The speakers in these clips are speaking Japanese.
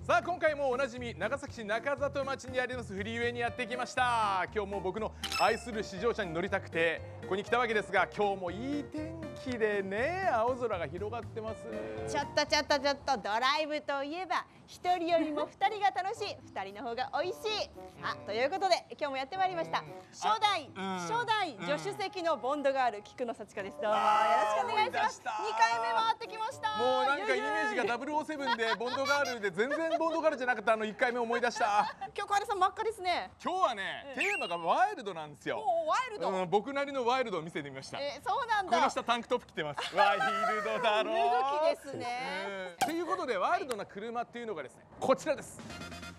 さあ今回もおなじみ長崎市中里町にありますフリーウェイにやってきました。今日も僕の愛する試乗車に乗りたくてここに来たわけですが、今日もいい天気でね、青空が広がってます。 ちょっとドライブといえば一人よりも二人が楽しい、二人の方が美味しい。ということで今日もやってまいりました。初代助手席のボンドガール菊野幸子です。どうもよろしくお願いします。2回目回ってきました。 もうなんかイメージが007でボンドガールで全然ボンドガールじゃなかった1回目思い出した。 今日小原さん真っ赤ですね。 今日はね、テーマがワイルドなんですよ。 ワイルド、 僕なりのワイルドを見せてみました。 そうなんだ。 この下タンクトップ着てます。ワイルドだろう。 脱ぐ気ですね。 ということでワイルドな車っていうのがですね、こちらです。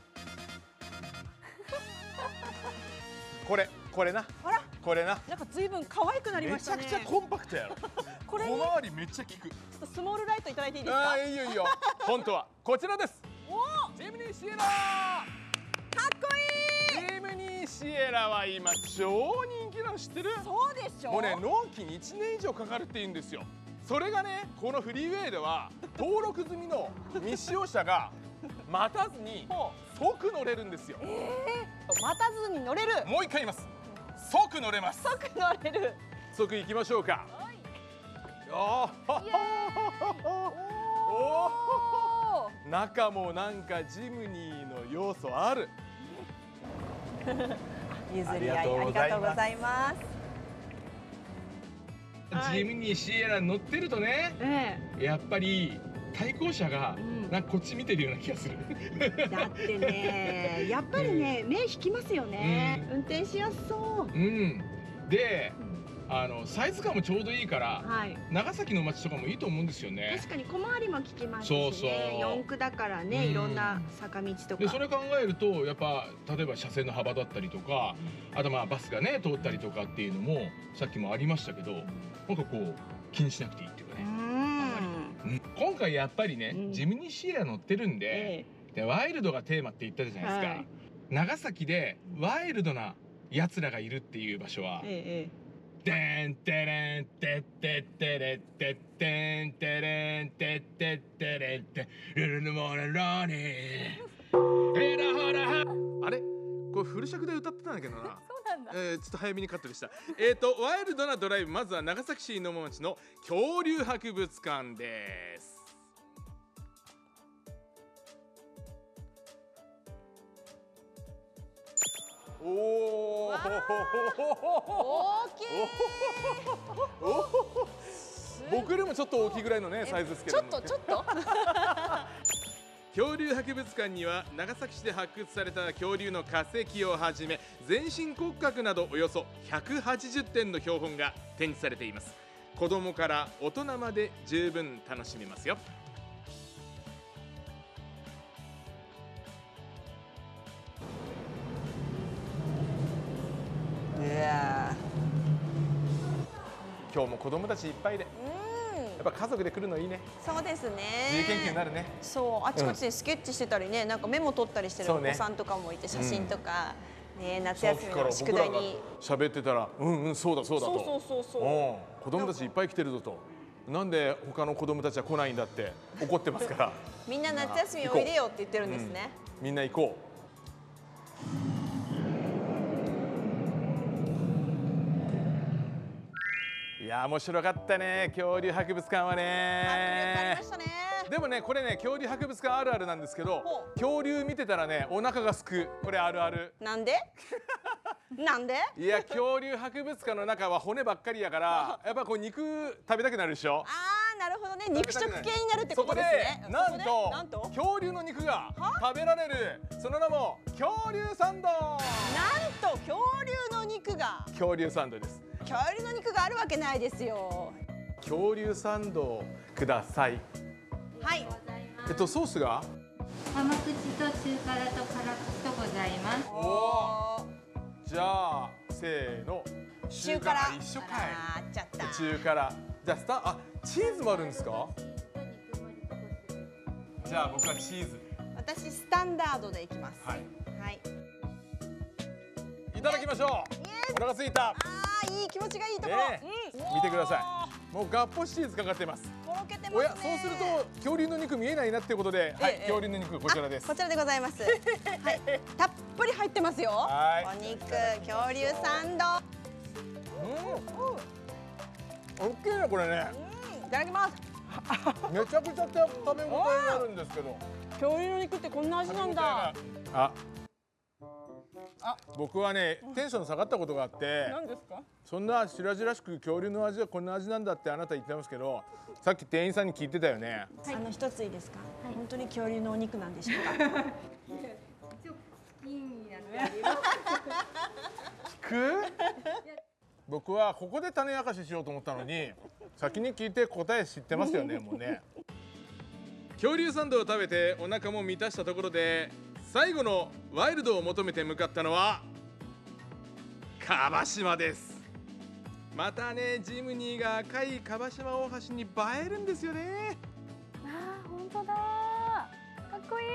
これな。 あら、 これな。 なんか随分可愛くなりましたね。 めちゃくちゃコンパクトやろ。 これ小回りめっちゃ効く。 ちょっとスモールライトいただいていいですか。 いいよいいよ。本当はこちらです。ジムニーシエラ。かっこいい。 ジムニーシエラは今超人気なの知ってる？ そうでしょ。 もうね、納期に1年以上かかるって言うんですよ。それがね、このフリーウェイでは登録済みの未使用者が待たずに即乗れるんですよ。 待たずに乗れる。 もう一回言います。即乗れます。 即乗れる。 即行きましょうか。中もなんかジムニーの要素ある。 譲り合いありがとうございます。 ジムニーシエラ乗ってるとね、やっぱり対向車がなんかこっち見てるような気がする。 だってね、やっぱりね、目引きますよね。運転しやすそう。 で、サイズ感もちょうどいいから、長崎の街とかもいいと思うんですよね。 確かに小回りも利きますしね。4区だからね、いろんな坂道とか。 でそれ考えるとやっぱ例えば車線の幅だったりとか、あとまあバスがね通ったりとかっていうのもさっきもありましたけど、なんかこう気にしなくていいっていうかね。今回やっぱりね、ジムニーシエラ乗ってるんで、ワイルドがテーマって言ったじゃないですか。長崎でワイルドなやつらがいるっていう場所は、てんてれんてってってれってってんてれんてってってれってルルルモラロニーヘラホラハ。あれこれフル尺で歌ってたんだけどな。 そうなんだ。 ちょっと早めにカットでした。ワイルドなドライブ、まずは長崎市の町の恐竜博物館です。おー、 大きい。 僕よりもちょっと大きいぐらいのねサイズですけども。 ちょっと恐竜博物館には長崎市で発掘された恐竜の化石をはじめ全身骨格などおよそ180点の標本が展示されています。子供から大人まで十分楽しめますよ。今日も子供たちいっぱいで、やっぱ家族で来るのいいね。 そうですね。 自由研究になるね。 そう、あちこちでスケッチしてたりね、なんかメモ取ったりしてるお子さんとかもいて、写真とかね、夏休みの宿題に喋ってたら、そうだそうだと。 そう子供たちいっぱい来てるぞと。なんで他の子供たちは来ないんだって怒ってますから。 みんな夏休みおいでよって言ってるんですね。 みんな行こう。いや面白かったね、恐竜博物館はね。でもね、これね、恐竜博物館あるあるなんですけど、恐竜見てたらね、お腹がすく。これあるある。 なんで？なんで？ いや、恐竜博物館の中は骨ばっかりやから、やっぱこう肉食べたくなるでしょ。 なるほどね、肉食系になるってことですね。 そこでなんと恐竜の肉が食べられる、その名も恐竜サンド。なんと恐竜の肉が。 恐竜サンドです。 恐竜の肉があるわけないですよ。 恐竜サンドをください。 はい。 ソースが甘口と中辛と辛口とございます。 じゃあせーの、 中辛。 一緒かい。中辛。じゃあチーズもあるんですか？じゃあ僕はチーズ。 私スタンダードでいきます。はい。 いただきましょう。お腹すいた。 いい気持ちがいいところ。 見てください。もうガッポチーズかかってます。 とろけてますね。 おや、そうすると恐竜の肉見えないなっていうことで、はい、恐竜の肉こちらです。 こちらでございます。はい、たっぷり入ってますよ。 はいお肉、恐竜サンド。 大きいねこれね。 いただきます。 めちゃくちゃ食べ応えがあるんですけど。 恐竜の肉ってこんな味なんだ。 僕はね、テンション下がったことがあって。 何ですか？ そんな白々しく恐竜の味はこんな味なんだってあなた言ってますけど、さっき店員さんに聞いてたよね。 一ついいですか？本当に恐竜のお肉なんでしょうか？ 一応好きになってあげる。 聞く？僕はここで種明かししようと思ったのに、先に聞いて答え知ってますよね、もうね。恐竜サンドを食べてお腹も満たしたところで、最後のワイルドを求めて向かったのは樺島です。またね、ジムニーが赤い樺島大橋に映えるんですよね。 あー、本当だー、かっこい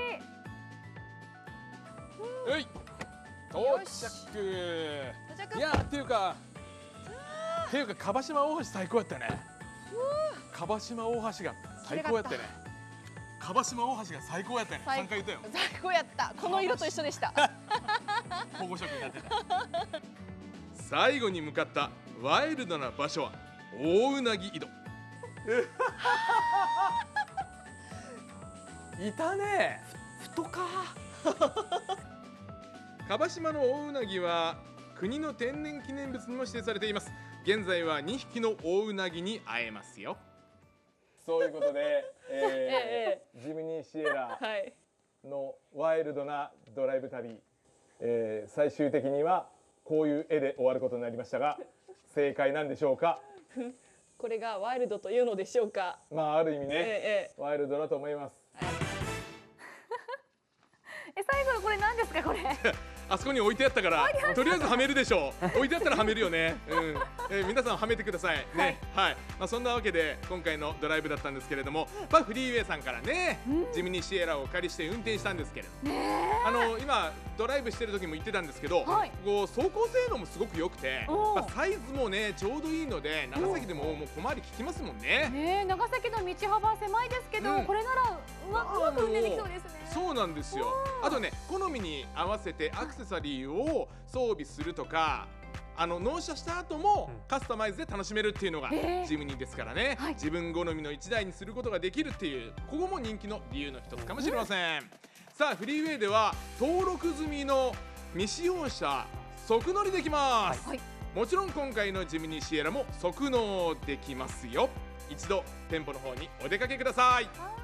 い。 はい、到着。いや、っていうか樺島大橋最高やったね。樺島大橋が最高やったね。樺島大橋が最高やったね。3回言ったよ。 最高やった。この色と一緒でした。 保護色になってた。最後に向かったワイルドな場所は大うなぎ井戸。いたね。太か。樺島の大うなぎは国の天然記念物にも指定されています。現在は2匹の大うなぎに会えますよ。そういうことで、ジムニーシエラのワイルドなドライブ旅、最終的にはこういう絵で終わることになりましたが、正解なんでしょうか？ これがワイルドというのでしょうか？ まあある意味ね、ワイルドだと思います。 最後のこれ何ですかこれ？ あそこに置いてあったからとりあえずはめるでしょう。置いてあったらはめるよね。皆さんはめてくださいね。はい、そんなわけで今回のドライブだったんですけれども、フリーウェイさんからね、ジムニーシエラをお借りして運転したんですけれども、今ドライブしてる時も言ってたんですけど、こう走行性能もすごく良くて、サイズもねちょうどいいので長崎でももう小回り利きますもんね。 長崎の道幅狭いですけど、これならうまく運転できそうですね。 そうなんですよ。あとね、好みに合わせてアクセサリーを装備するとか、納車した後もカスタマイズで楽しめるっていうのがジムニーですからね、自分好みの1台にすることができるっていう、ここも人気の理由の一つかもしれません。さあ、フリーウェイでは登録済みの未使用車即乗りできます。もちろん今回のジムニーシエラも即納できますよ。一度店舗の方にお出かけください。